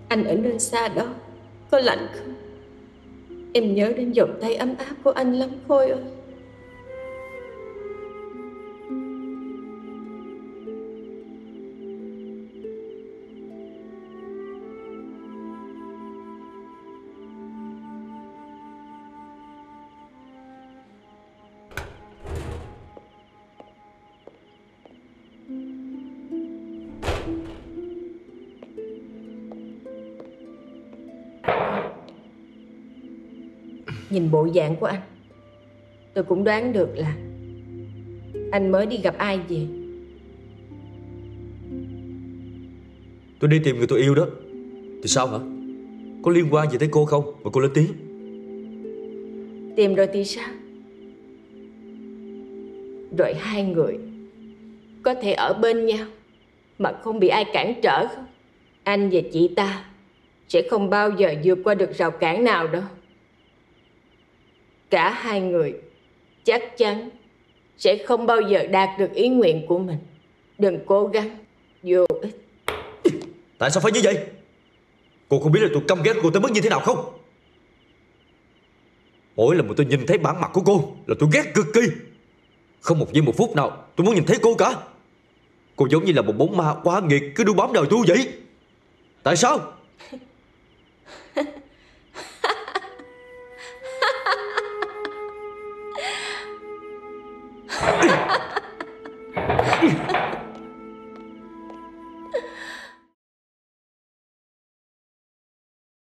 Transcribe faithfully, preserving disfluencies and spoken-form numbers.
Anh ở nơi xa đó có lạnh không? Em nhớ đến vòng tay ấm áp của anh lắm Khôi ơi. Nhìn bộ dạng của anh, tôi cũng đoán được là anh mới đi gặp ai về. Tôi đi tìm người tôi yêu đó. Thì sao hả? Có liên quan gì tới cô không mà cô lên tiếng? Tìm rồi thì sao? Rồi hai người có thể ở bên nhau mà không bị ai cản trở không? Anh và chị ta sẽ không bao giờ vượt qua được rào cản nào đâu. Cả hai người chắc chắn sẽ không bao giờ đạt được ý nguyện của mình. Đừng cố gắng vô ích. Tại sao phải như vậy? Cô không biết là tôi căm ghét cô tới mức như thế nào không? Mỗi lần mà tôi nhìn thấy bản mặt của cô là tôi ghét cực kỳ. Không một giây một phút nào tôi muốn nhìn thấy cô cả. Cô giống như là một bóng ma quá nghiệt cứ đu bám đời tôi vậy. Tại sao?